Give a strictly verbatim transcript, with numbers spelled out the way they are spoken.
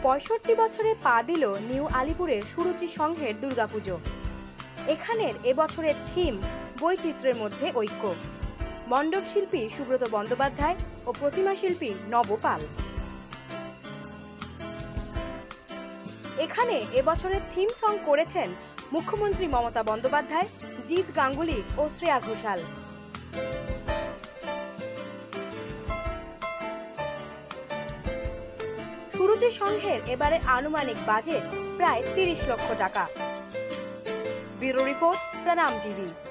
পঁয়ষট্টি বছরে পা দিল নিউ আলিপুরের সুরুচি সংঘের দুর্গাপুজো। এখানের এবছরের থিম বৈচিত্র্যের মধ্যে ঐক্য। মণ্ডপ শিল্পী সুব্রত বন্দ্যোপাধ্যায় ও প্রতিমা শিল্পী নবপাল। এখানে এবছরের থিম সং করেছেন মুখ্যমন্ত্রী মমতা বন্দ্যোপাধ্যায়, জিৎ গাঙ্গুলি ও শ্রেয়া ঘোষাল। সুরুচি সংঘের এবারে আনুমানিক বাজেট প্রায় তিরিশ লক্ষ টাকা। Bureau report, Pranam TV.